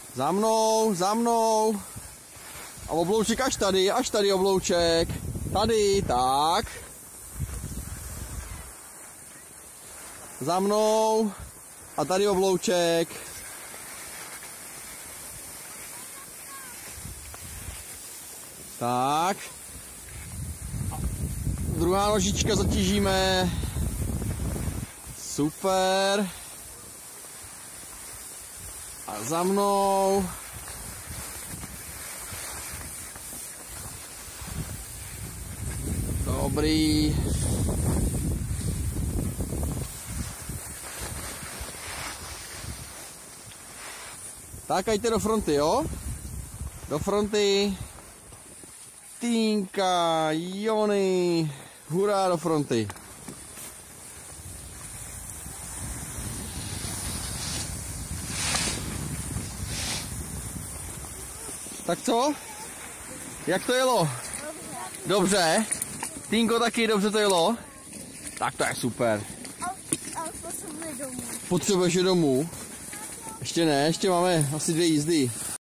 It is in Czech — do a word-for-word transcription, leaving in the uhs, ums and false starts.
Za mnou, za mnou. A oblouček až tady, až tady oblouček. Tady, tak. Za mnou. A tady oblouček. Tak. Druhá nožička zatížíme. Super. A za mnou. Dobrý. Tákajte do fronty, jo? Do fronty. Týnka, Jony. Hurá do fronty. Tak co? Jak to jelo? Dobře. Týnko taky, dobře to jelo? Tak to je super. Ale potřebuje domů. Potřebuješ je domů? Ještě ne, ještě máme asi dvě jízdy.